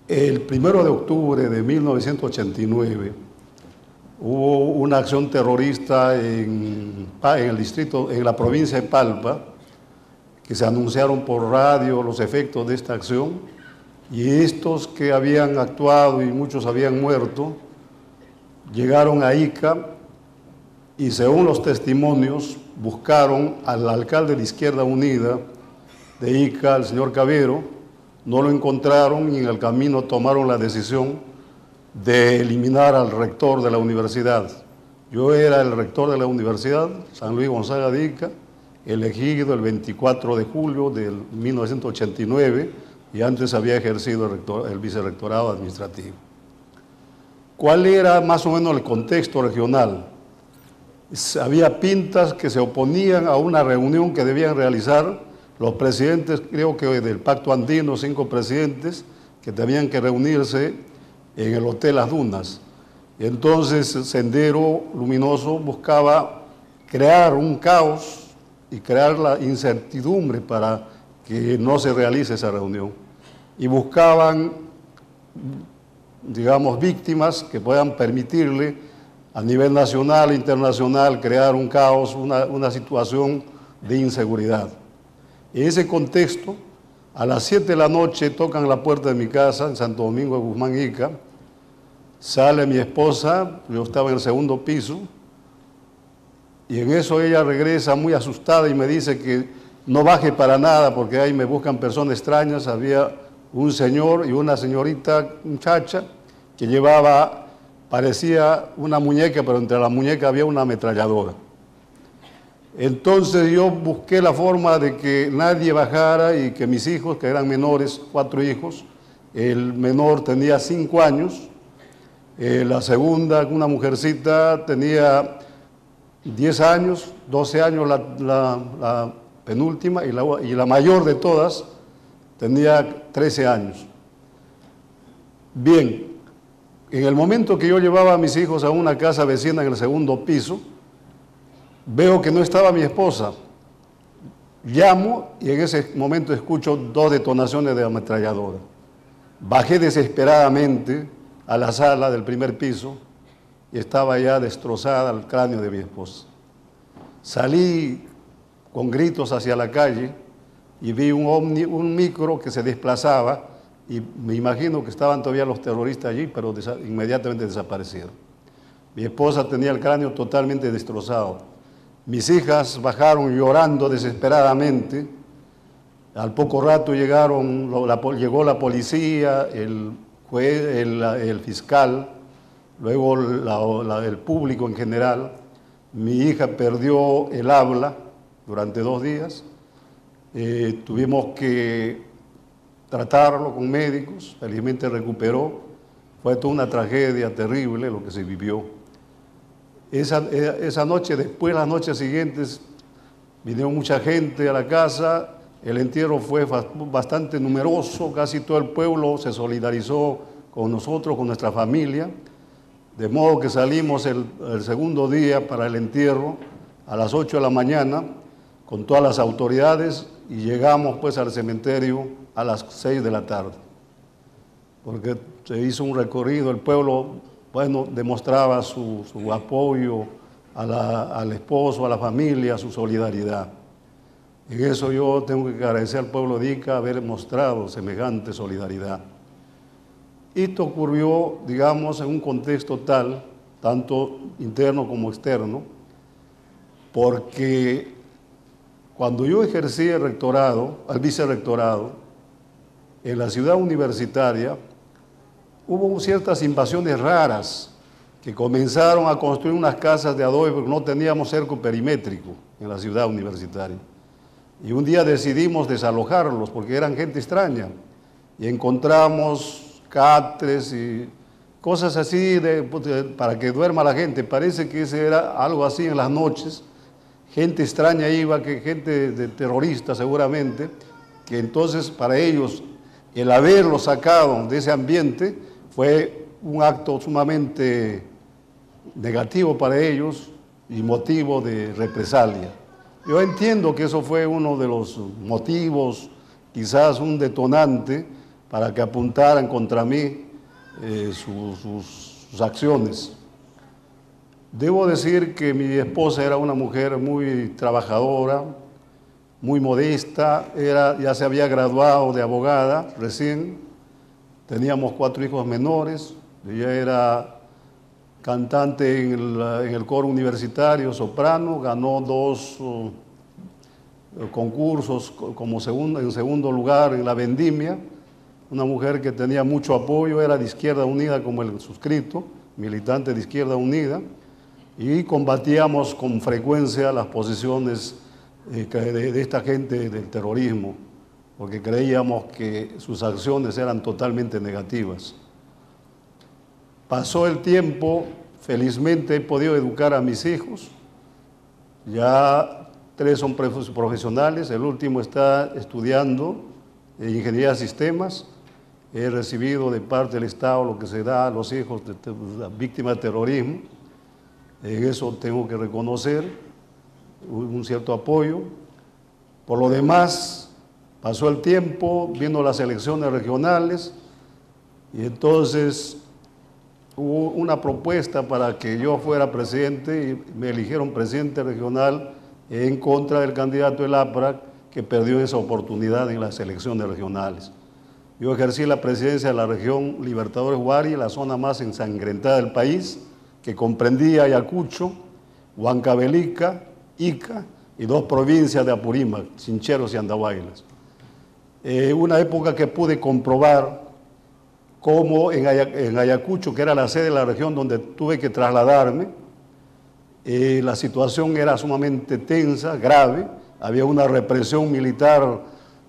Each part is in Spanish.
El 1 de octubre de 1989 hubo una acción terrorista en el distrito, en la provincia de Palpa, que se anunciaron por radio los efectos de esta acción, y estos que habían actuado y muchos habían muerto, llegaron a Ica y según los testimonios buscaron al alcalde de Izquierda Unida de Ica, el señor Cavero. No lo encontraron y en el camino tomaron la decisión de eliminar al rector de la universidad. Yo era el rector de la universidad, San Luis Gonzaga de Ica, elegido el 24 de julio de 1989 y antes había ejercido el vicerrectorado administrativo. ¿Cuál era más o menos el contexto regional? Había pintas que se oponían a una reunión que debían realizar los presidentes, creo que del Pacto Andino, 5 presidentes, que tenían que reunirse en el Hotel Las Dunas. Entonces, Sendero Luminoso buscaba crear un caos y crear la incertidumbre para que no se realice esa reunión. Y buscaban, digamos, víctimas que puedan permitirle a nivel nacional e internacional crear un caos, una situación de inseguridad. En ese contexto, a las 7 de la noche tocan la puerta de mi casa en Santo Domingo de Guzmán, Ica. Sale mi esposa, yo estaba en el segundo piso, y en eso ella regresa muy asustada y me dice que no baje para nada porque ahí me buscan personas extrañas. Había un señor y una señorita, muchacha, que llevaba, parecía una muñeca, pero entre la muñeca había una ametralladora. Entonces yo busqué la forma de que nadie bajara y que mis hijos, que eran menores, 4 hijos, el menor tenía 5 años, la segunda, una mujercita, tenía 10 años, 12 años la penúltima, y la mayor de todas tenía 13 años. Bien, en el momento que yo llevaba a mis hijos a una casa vecina en el segundo piso, veo que no estaba mi esposa. Llamo y en ese momento escucho 2 detonaciones de ametralladora. Bajé desesperadamente a la sala del primer piso y estaba ya destrozada el cráneo de mi esposa. Salí con gritos hacia la calle y vi un micro que se desplazaba y me imagino que estaban todavía los terroristas allí, pero inmediatamente desaparecieron. Mi esposa tenía el cráneo totalmente destrozado. Mis hijas bajaron llorando desesperadamente. Al poco rato llegó la policía, el juez, el fiscal, luego el público en general. Mi hija perdió el habla durante 2 días. Tuvimos que tratarlo con médicos, felizmente recuperó. Fue toda una tragedia terrible lo que se vivió. Esa noche, después las noches siguientes, vinieron mucha gente a la casa. El entierro fue bastante numeroso, casi todo el pueblo se solidarizó con nosotros, con nuestra familia, de modo que salimos el segundo día para el entierro a las 8 de la mañana con todas las autoridades y llegamos pues al cementerio a las 6 de la tarde, porque se hizo un recorrido, el pueblo, bueno, demostraba su apoyo al esposo, a la familia, su solidaridad. En eso yo tengo que agradecer al pueblo de Ica haber mostrado semejante solidaridad. Esto ocurrió, digamos, en un contexto tal, tanto interno como externo, porque cuando yo ejercí el rectorado, el vicerrectorado, en la ciudad universitaria, hubo ciertas invasiones raras que comenzaron a construir unas casas de adobe porque no teníamos cerco perimétrico en la ciudad universitaria. Y un día decidimos desalojarlos porque eran gente extraña y encontramos catres y cosas así para que duerma la gente. Parece que ese era algo así en las noches. Gente extraña iba, gente de terroristas seguramente, que entonces para ellos el haberlos sacado de ese ambiente fue un acto sumamente negativo para ellos y motivo de represalia. Yo entiendo que eso fue uno de los motivos, quizás un detonante para que apuntaran contra mí sus acciones. Debo decir que mi esposa era una mujer muy trabajadora, muy modesta, ya se había graduado de abogada recién, teníamos 4 hijos menores, ella era cantante en el coro universitario, soprano, ganó 2 concursos en segundo lugar en la vendimia, una mujer que tenía mucho apoyo, era de Izquierda Unida como el suscrito, militante de Izquierda Unida, y combatíamos con frecuencia las posiciones de esta gente del terrorismo, porque creíamos que sus acciones eran totalmente negativas. Pasó el tiempo, felizmente he podido educar a mis hijos, ya 3 son profesionales, el último está estudiando Ingeniería de Sistemas. He recibido de parte del Estado lo que se da a los hijos de las víctimas de terrorismo. En eso tengo que reconocer un cierto apoyo. Por lo demás, pasó el tiempo, vino las elecciones regionales y entonces hubo una propuesta para que yo fuera presidente y me eligieron presidente regional en contra del candidato del APRAC que perdió esa oportunidad en las elecciones regionales. Yo ejercí la presidencia de la región Libertadores Huari, la zona más ensangrentada del país, que comprendía Ayacucho, Huancavelica, Ica y 2 provincias de Apurímac, Chincheros y Andahuaylas. Una época que pude comprobar cómo en Ayacucho, que era la sede de la región donde tuve que trasladarme, la situación era sumamente tensa, grave, había una represión militar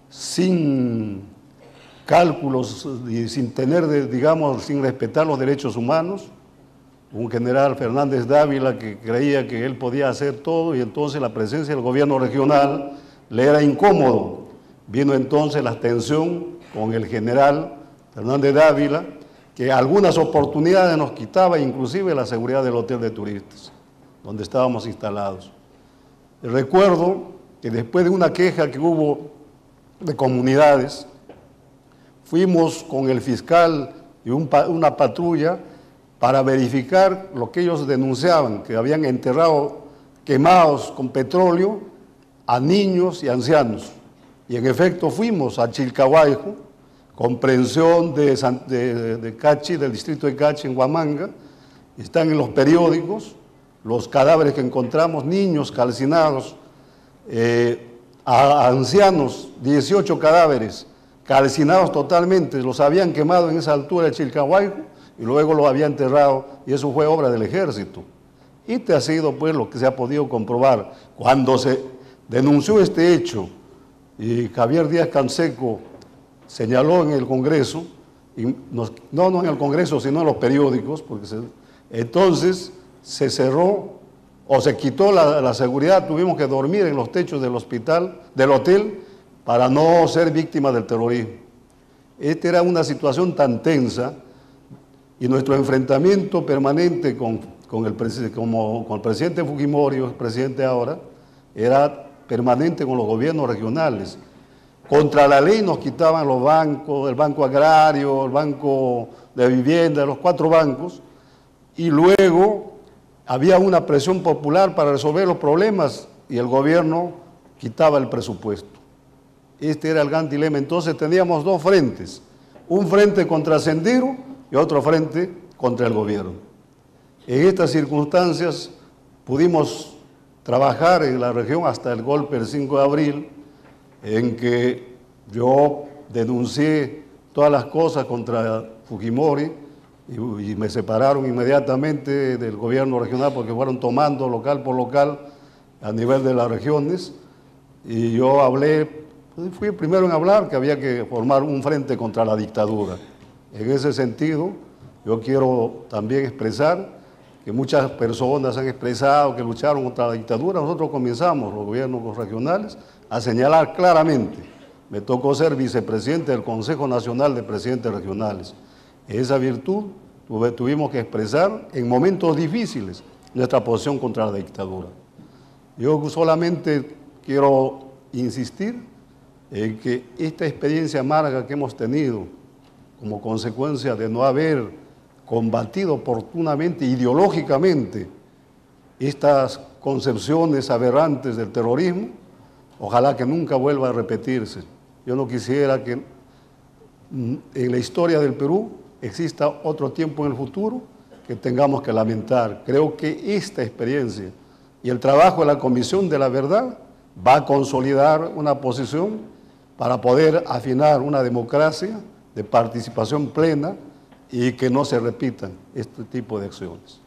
sin cálculos y sin tener, digamos, sin respetar los derechos humanos. Un general Fernández Dávila que creía que él podía hacer todo y entonces la presencia del gobierno regional le era incómodo. Vino entonces la tensión con el general Fernández Dávila, que algunas oportunidades nos quitaba, inclusive la seguridad del hotel de turistas, donde estábamos instalados. Recuerdo que después de una queja que hubo de comunidades, fuimos con el fiscal y una patrulla para verificar lo que ellos denunciaban, que habían enterrado quemados con petróleo a niños y ancianos. Y en efecto fuimos a Chilcahuayco, comprensión de Cachi, del distrito de Cachi en Huamanga, están en los periódicos los cadáveres que encontramos, niños calcinados, a ancianos, 18 cadáveres calcinados totalmente, los habían quemado en esa altura de Chilcahuayco y luego los habían enterrado, y eso fue obra del ejército. Y este ha sido pues lo que se ha podido comprobar. Cuando se denunció este hecho y Javier Díaz Canseco señaló en el Congreso, no en el Congreso sino en los periódicos, porque entonces se cerró o se quitó la seguridad, tuvimos que dormir en los techos del hotel para no ser víctimas del terrorismo. Esta era una situación tan tensa y nuestro enfrentamiento permanente con el presidente Fujimori, el presidente ahora, era permanente con los gobiernos regionales. Contra la ley nos quitaban los bancos, el Banco Agrario, el Banco de Vivienda, los 4 bancos, y luego había una presión popular para resolver los problemas y el gobierno quitaba el presupuesto. Este era el gran dilema. Entonces teníamos 2 frentes, un frente contra Sendero y otro frente contra el gobierno. En estas circunstancias pudimos trabajar en la región hasta el golpe del 5 de abril, en que yo denuncié todas las cosas contra Fujimori y me separaron inmediatamente del gobierno regional porque fueron tomando local por local a nivel de las regiones, y yo fui el primero en hablar que había que formar un frente contra la dictadura. En ese sentido, yo quiero también expresar que muchas personas han expresado que lucharon contra la dictadura. Nosotros comenzamos, los gobiernos regionales, a señalar claramente. Me tocó ser vicepresidente del Consejo Nacional de Presidentes Regionales. Esa virtud tuvimos que expresar en momentos difíciles nuestra posición contra la dictadura. Yo solamente quiero insistir en que esta experiencia amarga que hemos tenido como consecuencia de no haber combatido oportunamente, ideológicamente, estas concepciones aberrantes del terrorismo, ojalá que nunca vuelva a repetirse. Yo no quisiera que en la historia del Perú exista otro tiempo en el futuro que tengamos que lamentar. Creo que esta experiencia y el trabajo de la Comisión de la Verdad va a consolidar una posición para poder afinar una democracia de participación plena y que no se repitan este tipo de acciones.